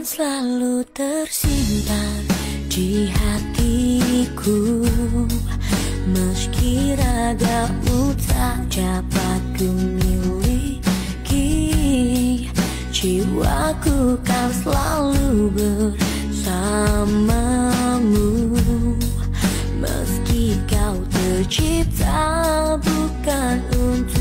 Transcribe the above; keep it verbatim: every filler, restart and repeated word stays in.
selalu tersimpan di hatiku, meski ragamu tak dapat ku miliki. Jiwaku kan selalu bersamamu, meski kau tercipta bukan untuk